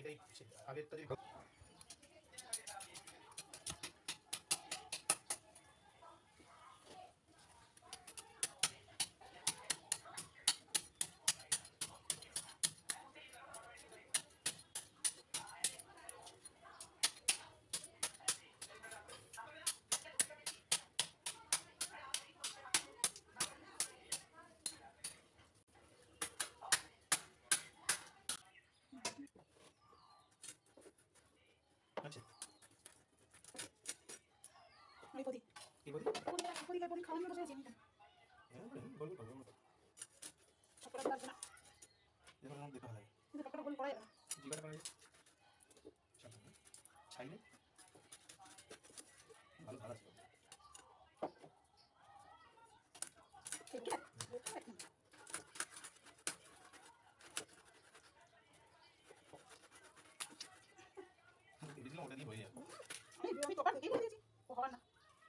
এটাই আগেরটা যে আচ্ছা ওই পদি কি বলি পদি খাওয়ানো বসে আছে বলবো বলবো সবটা লাগবে না দেখো নাম দেখো ভালো কিন্তু সবটা বল করা যাবে না জিগাটা করা যায় ছাইলে ভালো ভালো আছে ঠিক আছে ভেবেছিলাম ওটা দিয়ে হয়ে যাবে আমি কপাল দেখেই বলেছি ও হবে না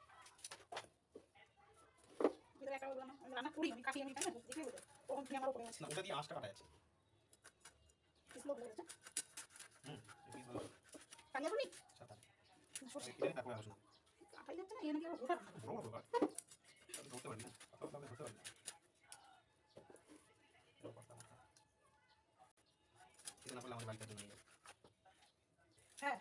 ভিতরে একটা বললাম রান্না করি আমি কাটি আমি তাই না দেখে বলে তখন তুমি আমার উপরে আছে না ওটা দিয়ে আঁশটা কাটা যাচ্ছে স্লো বলে আছে এই ভালো কালিয়া বলি সাতা সরষে এটা তারপরে আসনা কাটাই যাচ্ছে না এ নাকি ওটা বড় বড় আমি ধরতে পারি না আপনারা ধরতে পারি না এটা না করলে আমাদের বাড়িতে জন্য নিয়ে হ্যাঁ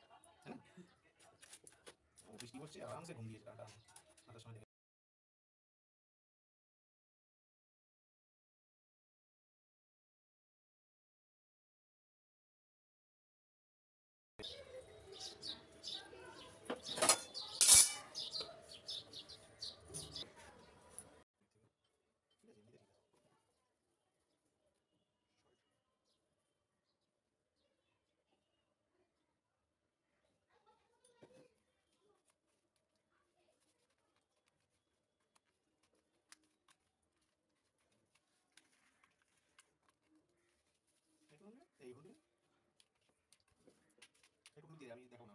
বৃষ্টি পড়ছে আরামসে ঘুম দিয়েছে রাতটা রাতের সময় এই হলে একটু দিয়ে আমি দেখাবো না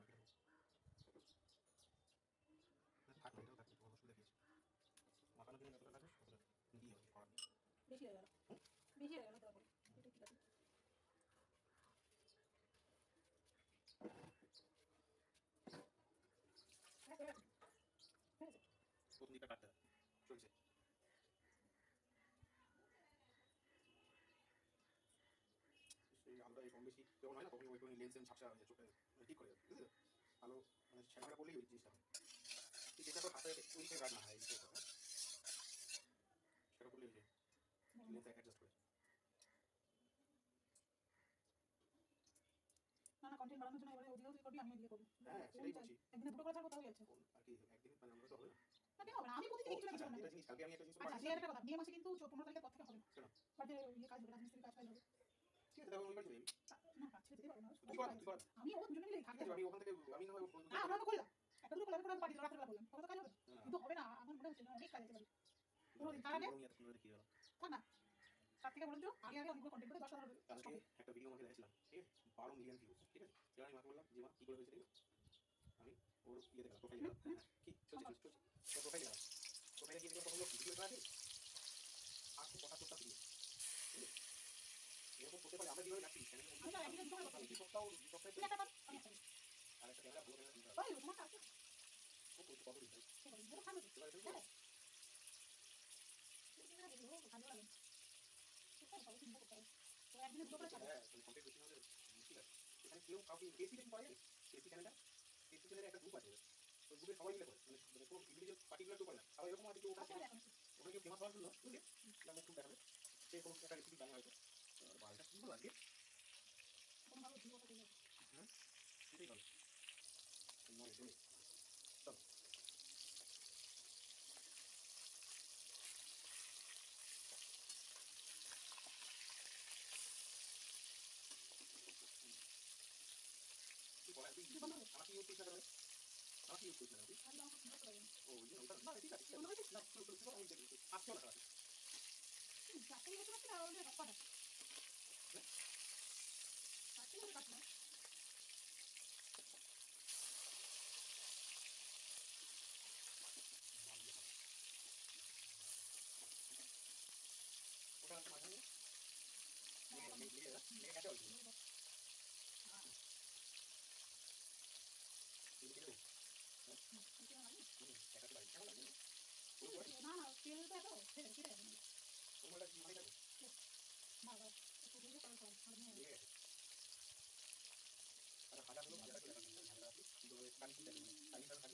থাক না এটাও থাকবে কোনো অসুবিধা কিছু মাখানো দিনে যতটা থাকে ততটা কি হবে করার বেশি হয়ে গেল বেশি হয়ে গেল তারপরে এটা ঠিক আছে প্রথম দিকটা কাটতে চলছে আমরা এই কম বেশি যখন হয় না তখন ওই কোনো লেন্স ঝাপসা হয়ে যায় চোখে ঠিক করে যাবে বুঝলে ভালো মানে শ্যামাটা করলেই ওই জিনিসটা হয় ঠিক এটা তো হাতে ওই থেকে কাট না হয় সেটা করলে ওই যে লেন্স অ্যাডজাস্ট করে না না কন্টেন্ট বানানোর জন্য এবারে ওদিকেও তুই করবি আমিও এদিকে করবো হ্যাঁ সেটাই বলছি একদিনে দুটো করে ছাড়বো তাহলে আছে আর কি একদিন মানে আমরা তো হবে না কেন হবে না আমি প্রতিদিন কিছু না কিছু এটা জিনিস কালকে আমি একটা জিনিস আচ্ছা যে একটা কথা বিয়ে মাসে কিন্তু 15 তারিখের পর থেকে হবে না কেন বাড়িতে ইয়ে কাজ হবে রাজমিস্ত্রি কাজ হবে ঠিক আছে তাহলে আমি চলে না কাজ ছেড়ে দিতে পারবো না আমি ও দুজনে মিলে থাকতে আমি ওখান থেকে আমি না হয় আমরা তো করলাম একটা দুটো কলার করে পার্টি রাত্রে বেলা বললাম তখন তো কাজ হবে কিন্তু হবে না আমার মনে হচ্ছে না অনেক কাজ আছে বাড়ি পুরো দিন তার আগে থাক না তার থেকে বলুন তো আগে অনেকগুলো কন্টেন্ট করে 10,000 কালকে একটা ভিডিও আমাকে দেখছিলাম ঠিক আছে 12 মিলিয়ন ভিউজ ঠিক আছে এবার আমি মাকে বললাম যে মা কি করে হয়েছে আমি ওর ইয়ে দেখলাম প্রোফাইল দেখলাম কি চলছে তো প্রোফাইল দেখলাম প্রোফাইলে গিয়ে দেখলাম তখন ভিডিও করা আছে 875টা ভিডিও এরকম করতে পারে আমরা যেভাবে রাখছি আর একটা ক্যামেরা ভালো ক্যামেরা ও করতে কত দিচ্ছে এখানে কেউ কাউকে এসি দেখতে পারে এসি চ্যানেলটা এসি চ্যানেলে একটা গ্রুপ আছে ওই গ্রুপে সবাই মিলে করে মানে কোনো ইন্ডিভিজুয়াল পার্টিকুলার কেউ করে না আবার এরকম আছে কেউ ওখানে কেউ ফেমাস হওয়ার জন্য বুঝলি মুখ টুক দেখাবে সে কোনো একটা রেসিপি জানে হয়তো বাড়িটা সুন্দর লাগে হ্যাঁ সেটাই ভালো নয় চলো আমাকে ইউজ করতে হবে আমাকে ইউজ করতে হবে ও ইয়ে ওটা না ঠিক আছে না আমি দেখি আচ্ছা না ওটা মাঝে ঠিক আছে, ঠিক আছে। তোমার কি মানে থাকে বাবা, একটু দিয়ে দাও তাহলে আর নিয়ে ঠিক আছে আর ভাজা হলো ভাজা করে রাখলাম ভাজা আছে কিন্তু পানি কি থাকে পানিটা থাকে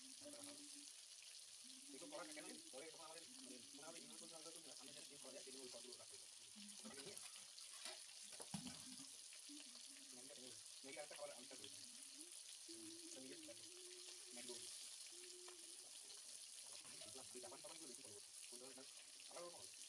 এগুলো করা কেন পরে যখন আমাদের মনে হবে ইনভেস্ট করতে হবে তো আমি যেটা করা যায় সেগুলো ওই সবগুলো রাখতে হবে নিয়ে মেঘে একটা খাবার আনসার করেছি মেঘে ম্যাঙ্গো জাপান টাপানগুলো বেশি করবো কোন ধরনের আলাদা রকম হবে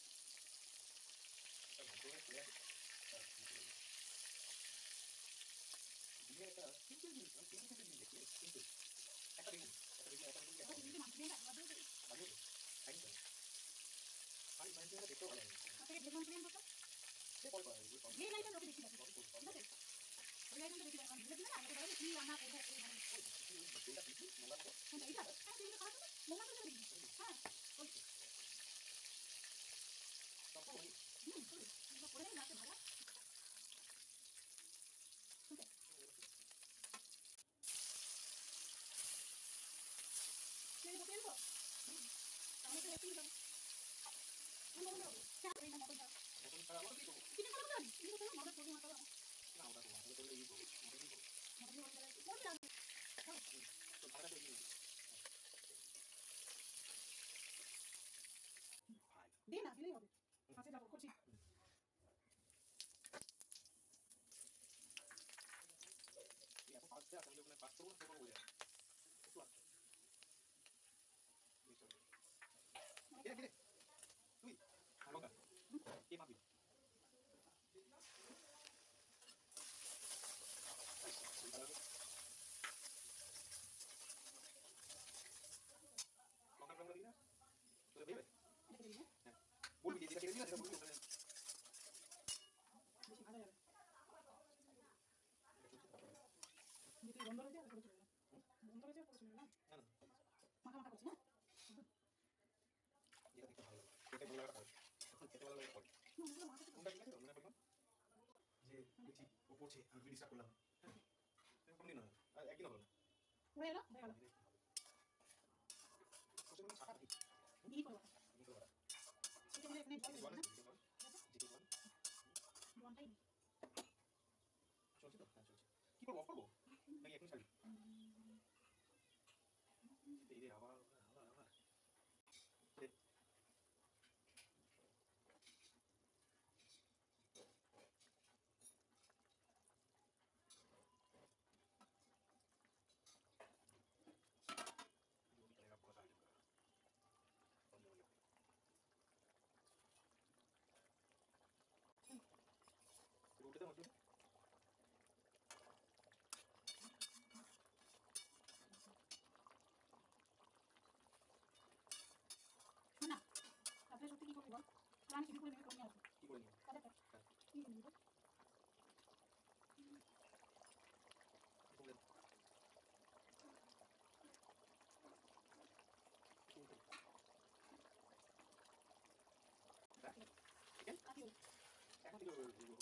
দিনের একটা সিম্পল জিনিস সিম্পল জিনিস দেখি সিম্পল একটা বেগুন দাও। তুমি মাছ দিয়ে দাও, দাও। বানিয়ে খাই না আমি বানিয়ে দেখতেও ভালো লাগে আজকে দেখলাম ক্রিম করতে। সে পরে করা এগুলো সব এই লাইনটা লোকে দেখি ঠিক আছে? ওই লাইনটা দেখি আমি দেখি না আমি বলি কি রান্না করব এই মানে এটা কিছু মোলা তো কোনটা এটা? হ্যাঁ তুমি খাওয়া তো মোমা তো দেখি। হ্যাঁ, সব তো ওই করে নেই রাতে ভালো। ওকে। তেল তো। আমি তো একটু দাও। আমি বলবো, চা এই না মতো দাও। এখন তারা আমার কি করবো কি করব জানি? কি করব মনে করব মাথা। না ওটা তো আমাদের করলে এই করবো আমাদের কি করবো মনে মনে কোন লাগে? তো ভাড়া তো এই ভাই দিন না দিলেই হবে। কাছে যাবো করছি। এই এত ফাস্ট আছে আমি ওখানে ফাস্ট করবো তো বলে যায় একটু আসছে কে কে তুই ভালো কাজ কে মাপি লঙ্কা লঙ্কা দিই না তোরে ভেবে হ্যাঁ বলবি যে যেটা কেটে দিলা সেটা বলবি ওখানে বেশি ভালো যাবে। যদি বন্ধ হয়ে যায় তাহলে চলে না। বন্ধ হয়ে যায় পরে চলে না। না না মাথা মাথা করছি না। যেটা দেখতে ভালো লাগে খেতে ভালো লাগা খেতে ভালো লাগা পড়ে মাথা কোনটা ঠিক আছে মনে করলাম যে দেখছি ও পড়ছে আমি ডিস্টার্ব করলাম হ্যাঁ এরকম দিন হয় আর একদিন হলো না পড়ে এলো হয়ে গেল। কোশ্চেন কি ছাকা ঠিক কি করবো? আমি তো বড় সেটা বলে এখানে জিকে বল ওয়ান না। জিকে ওয়ান বলটাই চলছে তো হ্যাঁ চলছে কি করবো অফ করবো নাকি এখন ছাড়ি এই রে আবার আবার উঠে দাও না। তাহলে সত্যি কি করবি বল? আমি কিছু করে নেবে তুমি আসো। কি করে নিও কাটা কি করবি? তোমরা কাটি এখন থেকে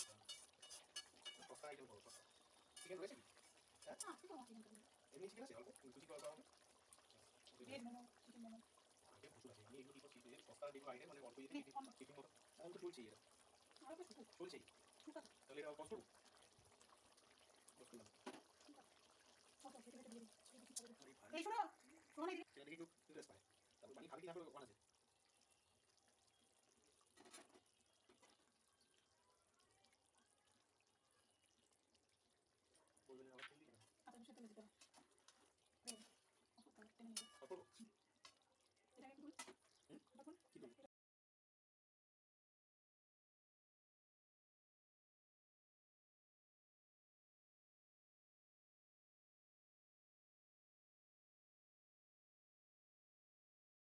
সস্তা আইটেম করো সস্তা চিকেন রয়েছে কি না কি করব চিকেন করবি? এমনি চিকেন আছে অল্প তুমি করা পারো ভেজ মোমো চিকেন মোমো আগে প্রচুর আছে আমি এগুলো কি করছি যে সস্তা যেগুলো আইটেম মানে অল্প ইয়ে চিকেন মতো এখন তো চলছেই এটা আর তো শুকু চলছেই ঠিক আছে তাহলে এটা কষ্ট করবো কষ্ট না কত খেতে খেতে দিয়ে আরে ভাই এই শোনো শোনো সেটা দেখে কেউ ইন্টারেস্ট পায় তারপর বাড়ি খাবি কি না করে ওখানে আছে